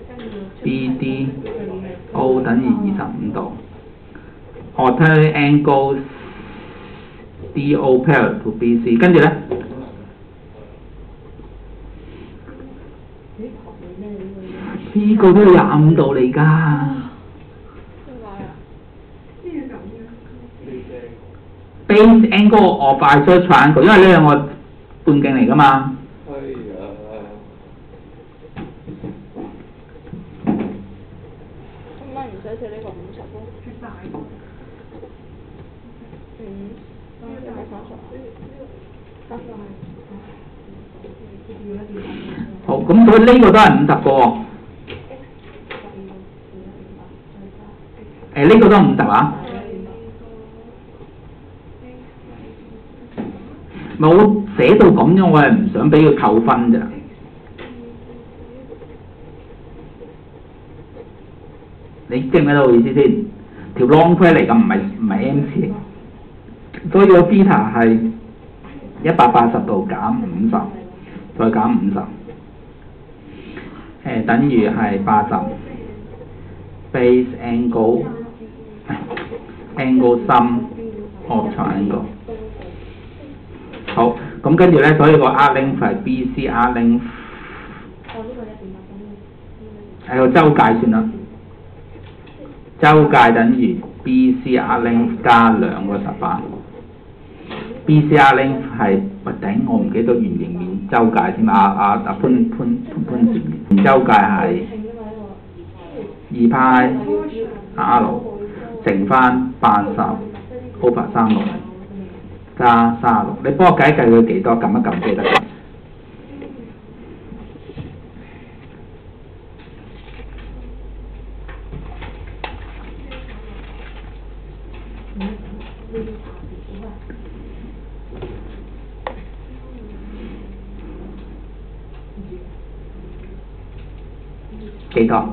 BDO 等於25度。Alternate angle DO parallel to BC， 跟住咧，呢個都係25度嚟㗎。 點解啊 ？Base angle of isosceles triangle， 因為呢兩個半徑嚟㗎嘛。 咁咪唔使寫呢個50咯。 好，咁所以呢個都係50個喎。呢個都係50啊？咪我寫到咁樣，我係唔想俾佢扣分咋。你記唔記得我意思先？條 long query 嚟㗎，唔係 MC， 所以個 beta 係180度減50，再減50，等於係80 base angle sum of triangle。好，咁跟住咧，所以個 arc length 係 BC arc length， 係個周界算啦。周界等於 BC arc length 加2個18。BC arc length 係頂，我唔記得圓形面周界添啊！潘周界係2πr 乘翻80 over 36加36，你幫我計一計佢幾多？撳一撳記得。幾多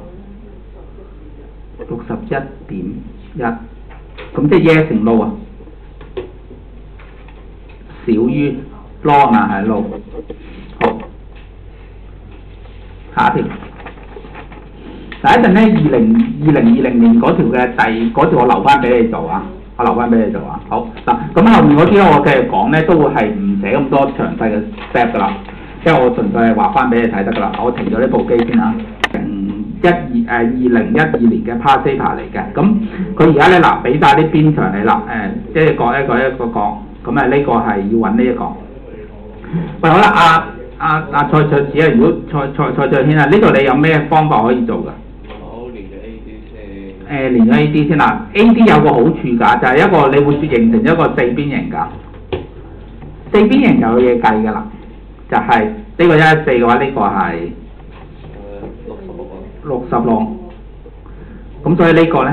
？61.1，咁即係 yes 乘 no 啊？少於 long 啊，係 no。好，下一條。 嗱一陣咧，2020年嗰條我留翻俾你做啊，我留翻俾你做啊。好嗱，咁後面嗰啲咧我繼續講咧，都會係唔寫咁多詳細嘅 step 噶啦，因為我純粹係畫翻俾你睇得噶啦。我停咗呢部機先啊。2012年嘅 past paper 嚟嘅，咁佢而家咧嗱俾晒啲邊長你啦，即係一個角，咁呢個係要揾呢一個。喂，好啦，蔡卓子啊，如果蔡卓軒啊，呢度你有咩方法可以做㗎？ 好，連咗 A D 先。 連咗 A D 先啦 ，A D 有個好處㗎，就係一個你會形成一個四邊形㗎。四邊形就有嘢計㗎啦，就係呢個114嘅話，呢個係66，咁所以呢個咧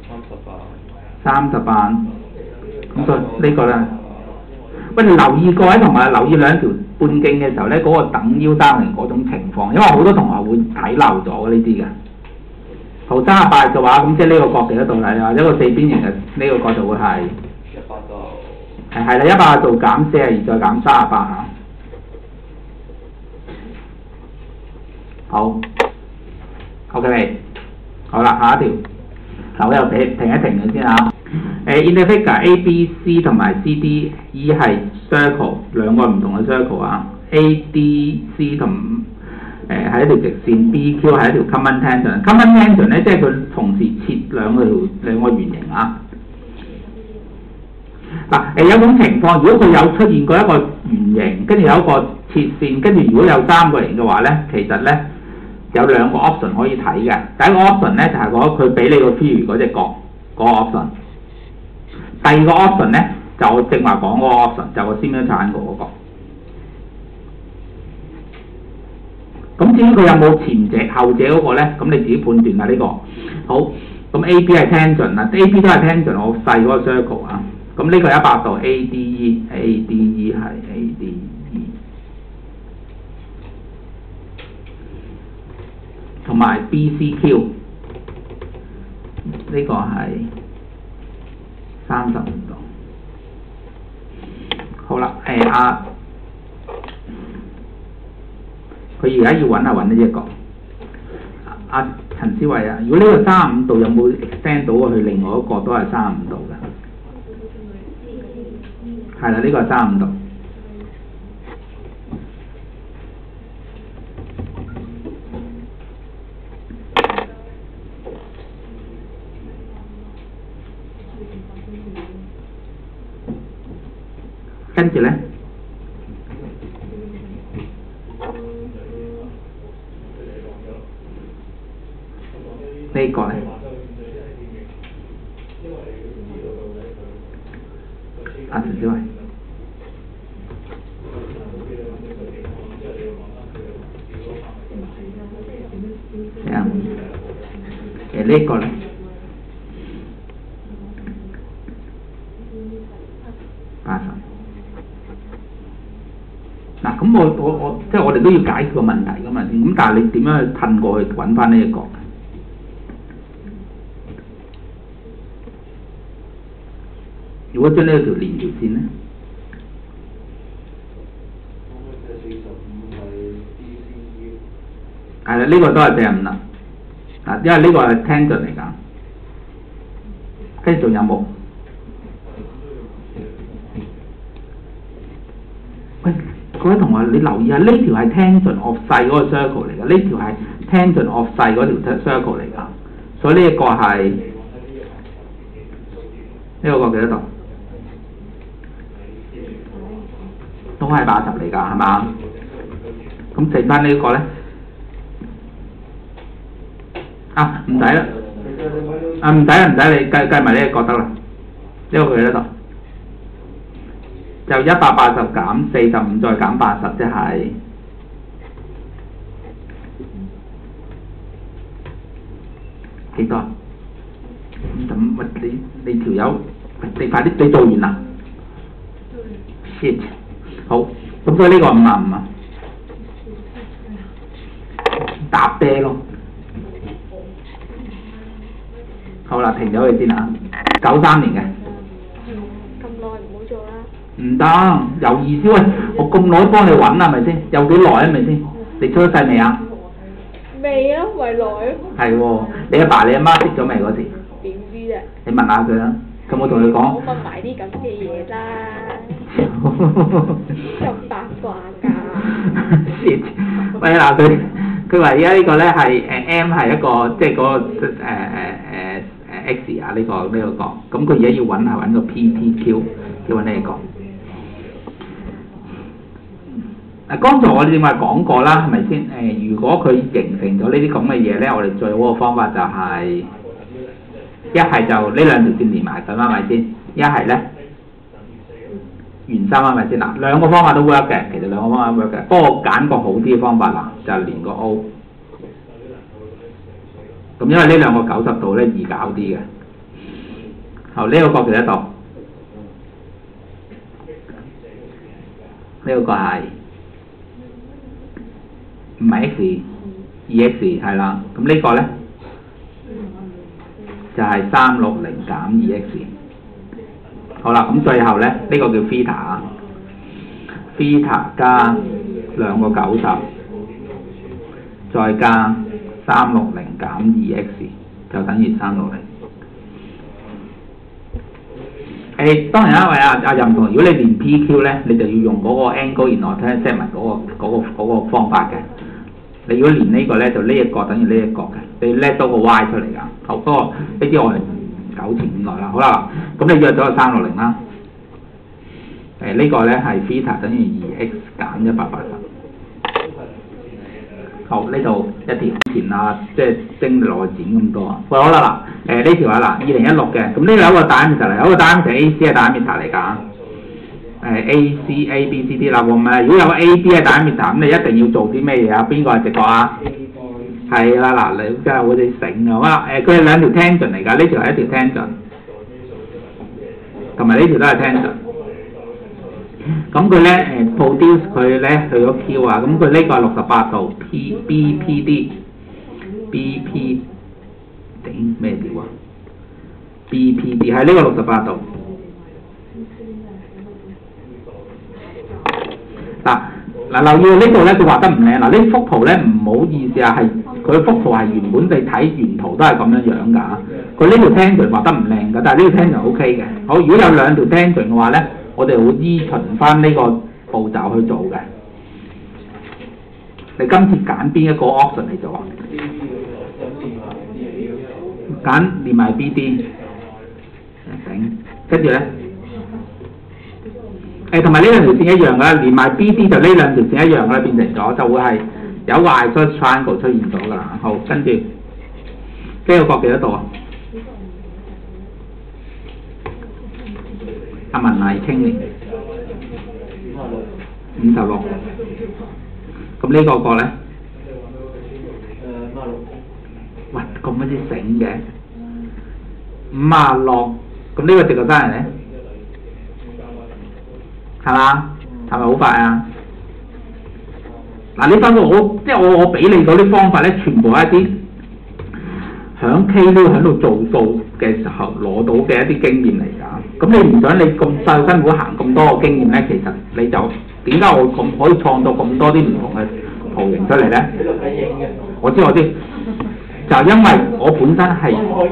38，咁所以呢個咧，喂，你留意各位同學留意兩條半徑嘅時候咧，嗰個等腰單元嗰種情況，因為好多同學會睇漏咗呢啲嘅。好38嘅話，咁即係呢個角幾多度睇啊？一個四邊形嘅呢個角度會係 100度。 係啦，100度減42再減38嚇。好。OK 未？好啦，下一條，嗱我又停一停佢先嚇。in the figure A、B、C 同埋 C、D、E 係 circle 兩個唔同嘅 circle 啊。A、D、C 同係一條直線 ，B、Q 係一條 common tangent。common tangent 咧，即係佢同時切兩個圓形啊。嗱有種情況，如果佢有出現過一個圓形，跟住有一個切線，跟住如果有三個形嘅話咧，其實咧有兩個 option 可以睇嘅。第一個 option 咧就係佢俾你個 theory 嗰隻角嗰個 option。第二個 option 咧就我正話講嗰個 option，就個 similar triangle 嗰個。咁至於佢有冇前者後者嗰個咧，咁你自己判斷啦呢個。好，咁 A、B 係 tangent 啦 ，A、B 都係 tangent 我細嗰個 circle 啊。咁呢個100度 ADE 係 ADE， 同埋 BCQ 呢個係35度。好啦，佢而家要揾呢一個。陳思慧啊，如果呢個35度有冇 extend 到去另外一個都係35度嘅？係啦，呢個係35度。跟住咧，呢個咧，陳小慧，係啊，呢個咧，80。嗱，咁我即係我哋都要解決個問題噶嘛，咁但係你點樣去褪過去揾翻呢一個？如果將呢條連條線咧，係啦，呢個都係45啦，因為呢個係 tangent 嚟㗎，跟住仲有冇？喂，各位同學，你留意下，呢條係 tangent of 細嗰個 circle 嚟㗎，呢條係 tangent of 細嗰條 circle 嚟㗎，所以呢一個係呢個角幾多度？都係80嚟㗎，係嘛？咁剩翻呢個咧，唔使啦，唔使你計埋呢個角得啦，呢個幾多度？就180減45再減80，即係幾多？咁你條友，你快啲，你做完啦 ？shit！ 好，咁所以呢個55啊，搭爹咯。好啦，停咗佢先啊，93年嘅。 咁耐唔好做啦。 唔得，有意思喂！我咁耐幫你揾係咪先？有幾耐係咪先？你出咗世未啊？ 未啊，咪女。 係喎，你阿爸你阿媽識咗未嗰時？ 點知啫？ 你問下佢啦，佢冇同你講？ 我問埋啲咁嘅嘢啦，咁八卦㗎。喂嗱，佢話而家呢個咧係M 係一個即係嗰個X 啊呢個角，咁佢而家要揾個 PPQ， 要揾呢個角。剛才我哋正話講過啦，係咪先？如果佢形成咗呢啲咁嘅嘢咧，我哋最好嘅方法就係一係就呢兩條線連埋佢，係咪先？一係咧原心係咪先？嗱，兩個方法都 work 嘅，其實兩個方法都 work 嘅。不過我揀個好啲嘅方法啦，就係連個 O。咁因為呢兩個90度咧易搞啲嘅。好，呢個角幾多度？呢個係唔係 X 2X 係啦，咁呢個咧就係360減 2X。好啦，咁最後咧呢個叫 theta 啊，theta 加兩個90，再加360減 2X 就等於360。當然啦，喂阿任同，如果你練 PQ 咧，你就要用嗰個 angle inversion 嗰個方法嘅。你如果練呢個咧，就呢一個等於呢一個嘅，你叻多個 Y 出嚟㗎。好，不過呢啲我哋糾纏咁耐啦。好啦，咁你約咗個360啦。呢個咧係 theta 等於 2x 減180。好，呢度一條線啊，即係精落去剪咁多啊。喂，好啦嗱，呢條啊嗱，2016嘅，咁呢有一個diameter嚟，有一個diameter AC 係diameter嚟㗎。AC A B C D 啦，咁啊，如果有個 A B 係diameter，咁你一定要做啲咩嘢啊？邊個係直角啊？係啦，嗱，你真係好似醒啊！哇，佢係兩條 tangent 嚟㗎，呢條係一條 tangent，同埋呢條都係 tangent。咁佢咧produce 佢咧去咗 Q 啊，咁佢呢個係68度 BPD 頂咩料啊 ？BPD 係呢個68度。嗱，留意呢度咧，佢畫得唔靚。嗱，呢幅圖咧唔好意思啊，係佢幅圖係原本你睇原圖都係咁樣樣㗎。佢呢條 tangent 畫得唔靚㗎，但係呢條 tangent OK 嘅。好，如果有兩條 tangent 嘅話咧，我哋會依循翻呢個步驟去做嘅。你今次揀邊一個 option 嚟做啊？揀連埋 BD， 頂，跟住咧。同埋呢兩條線一樣㗎，連埋 BD 就呢兩條線一樣啦，變成咗就會係有個 isosceles triangle 出現咗㗎啦。好，跟住呢個角幾多度啊？阿文麗青年56。咁呢個角咧？喂，咁鬼之醒嘅56。咁呢個直角三人咧？係嘛？係咪好快啊？嗱，呢三個即係我俾你嗰啲方法咧，全部係一啲響 K 都喺度做數嘅時候攞到嘅一啲經驗嚟㗎。咁你唔想你咁細辛苦行咁多個經驗咧，其實你就點解我咁可以創造咁多啲唔同嘅圖形出嚟咧？我知，就因為我本身係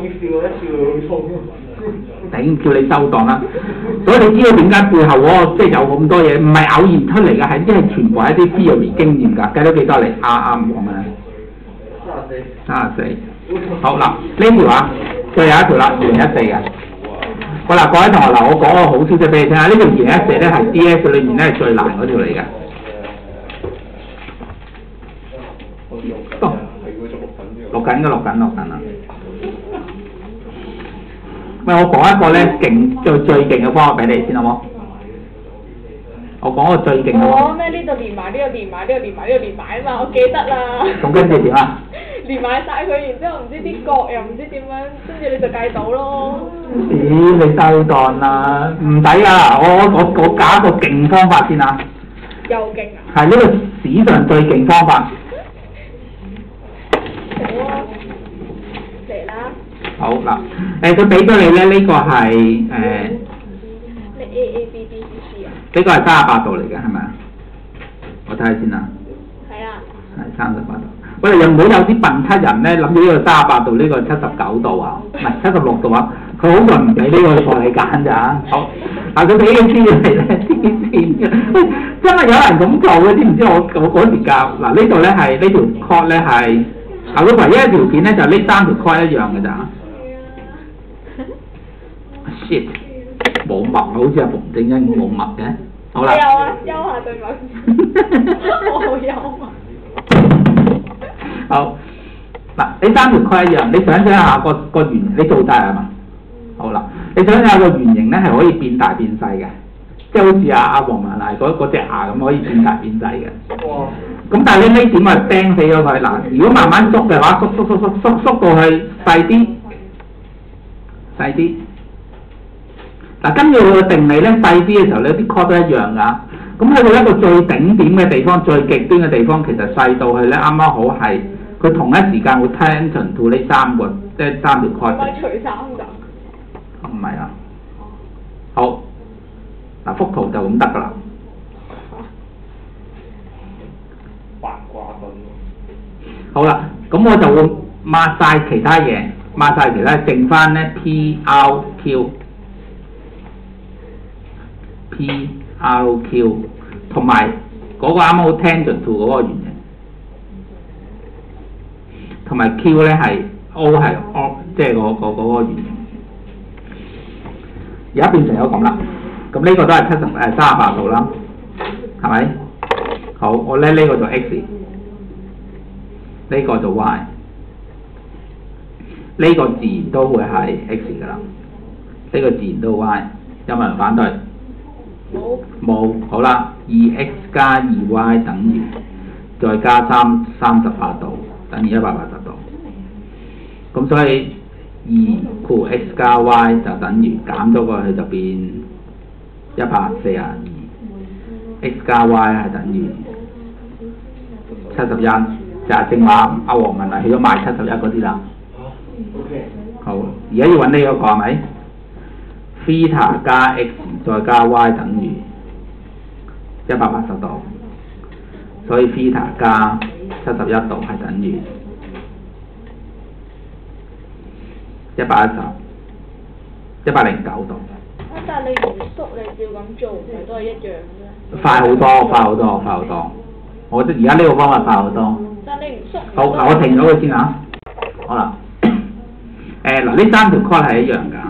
頂叫你收檔啦，所以你知道點解背後嗰個即係有咁多嘢，唔係偶然出嚟嘅，係因為全部係一啲 theory 經驗㗎。計到幾多嚟？啱唔講啊？34。好嗱，呢條啊，最後一條啦，2014嘅。好啦，各位同學嗱，我講個好消息俾你聽下，呢條2014咧係 DS 裏面咧係最難嗰條嚟嘅。錄緊啦。喂，我講一個咧最勁嘅方法俾你先好冇？我講個最勁嘅方法。 咩？呢度連埋啊嘛，我記得啦。 咁跟住點啊？ 連埋晒佢，然之後唔知啲角又唔知點樣，跟住你就計到咯。 咦？你收檔啦，唔抵啊！我搞一個勁方法先啊！ 又勁啊！ 係呢個史上最勁方法。 好啊！嚟啦！ 好嗱，佢俾咗你咧，呢個係你 A B D C C 啊？ 呢個係38度嚟嘅，係咪啊？我睇下先啊。 係啊。 係38度。 喂，你又唔好有啲笨七人咧，諗住呢個38度，呢個79度啊，唔係76度啊，佢好在唔俾呢個貨你揀咋。好，佢俾嘅資料嚟咧，黐線嘅，真係有人咁做嘅，知唔知我嗰時教嗱呢度咧係呢條 code 咧係，佢唯一一條件咧就係呢3條 code 一樣嘅咋。shit， 冇墨，好似阿馮正英冇墨嘅。好啦。 有啊，休下對墨。我好幽默。 好，嗱，你3條規一樣，你想下個圓形，你做晒係嘛？好啦，你想下個圓形咧係可以變大變細嘅，即係好似阿黃文麗嗰隻牙咁可以變大變細嘅。哇！咁但係呢點啊釘死咗佢嗱，如果慢慢縮嘅話，縮到去細啲。嗱，根據佢嘅定理咧，細啲嘅時候咧，啲 code 都一樣㗎。咁去到一個最頂點嘅地方、最極端嘅地方，其實細到去咧，啱啱好係佢同一時間會 tangent to 呢3個，即係3條 code。唔係除3㗎。唔係啊。好。嗱，幅圖就咁得㗎啦。 八卦頓。 好啦，咁我就會抹晒其他嘢，剩翻咧 PRQ 同埋嗰個啱啱好 tangent to 嗰個圓形，同埋 Q 咧係 O 係 O， 即係嗰個圓形。而家變成咗咁啦，咁呢個都係38度啦，係咪？好，我咧呢個就 X， 呢個就 Y， 呢個自然都會係 X 㗎啦，呢個自然都 Y， 有冇人反對？冇，好啦，2x 加 2y 等於再加38度，等於180度。咁所以2x 加 y 就等於減咗過去就變142，x 加 y 係等於71，就係正話阿黃文麗去咗賣71嗰啲啦。好，而家要揾呢一個係咪？theta 加 x 再加 y 等於180度，所以 theta 加71度係等於109度。 但係你唔縮，你照咁做，其實都係一樣啫。 快好多。我覺得而家呢個方法快好多。 但你唔縮。 好，嗱我停咗佢先嚇。好啦，嗱呢3條 code 係一樣㗎。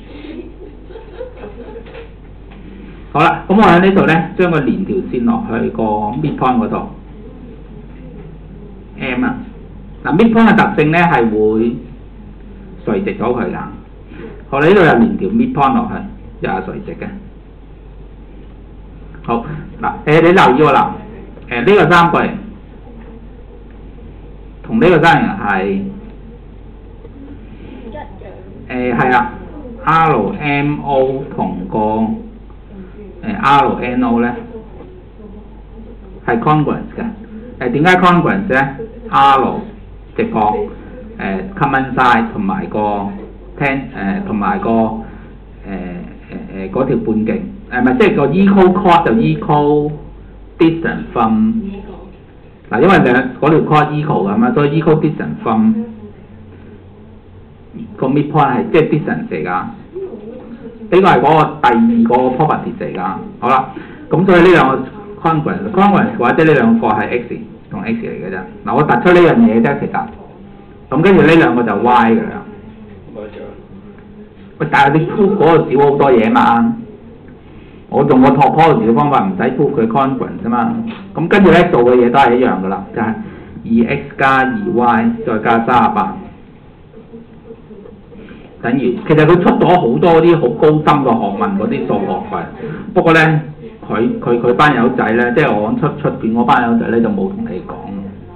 好啦，咁我喺呢度咧，將佢連條線落去個 midpoint 嗰度 M 啊。嗱 midpoint 嘅特性咧係會垂直咗佢㗎。好，呢度又連條 midpoint 落去，又係垂直嘅。好，嗱你留意喎嗱，呢個三角形同呢個三角形係係啊 RMO 同個RNO 咧係 congruence 嘅。點解 congruence 咧 ？R 直角common side 同埋個同埋個嗰條半徑咪即係個 equal chord 就 equal distance from 嗱，因為嗰條 chord equal 㗎嘛，所以 equal distance from 個 midpoint 係即係 distance 嚟㗎。呢個係嗰個第2個 property 嚟㗎。好啦，咁所以呢兩個 congruence 或者呢兩個係 x 同 x 嚟嘅啫。嗱，我突出呢樣嘢啫，其實。咁跟住呢兩個就 y 㗎啦。喂，但係你 prove 嗰個少好多嘢嘛？我用個 topology 嘅方法唔使 prove 佢 congruence 啫嘛。咁跟住咧做嘅嘢都係一樣㗎啦，就係 2x 加 2y 再加38。等於其實佢出咗好多啲好高深嘅學問嗰啲數學嘅，不過咧佢班友仔咧，即係我講出邊嗰班友仔咧就冇同你講，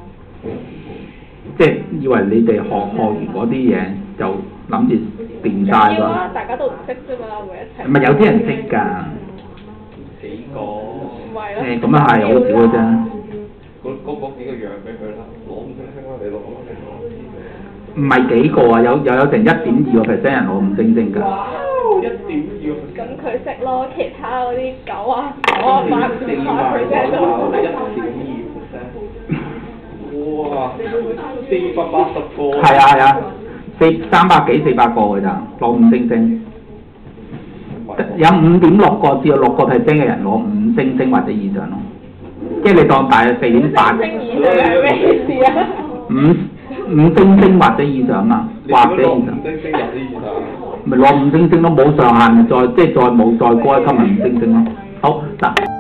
即係以為你哋學完嗰啲嘢就諗住掂晒㗎。 大家都唔識啫嘛，會一齊。 唔係有啲人識㗎。 幾個？ 唔係咯。 咁啊係好少嘅啫。 嗰幾個樣俾佢啦，攞唔清啦，你攞啦，你攞。 唔係幾個啊，有成1.2% 人攞五星星㗎。 哇！1.2%。 咁佢識咯，其他嗰啲9啊、8.5%都。 1.2%。哇！ 哇！480個。 係啊，300幾400個㗎咋，攞5星星。有5.6個至到6% 嘅人攞5星星或者以上咯，即係你當大約4.8。 5星以上係咩意思啊 ？5星星或者以上啊，或者以上。 5星星或者以上。 咪攞5星星咯，冇上限，再冇再高一級咪5星星咯。好嗱。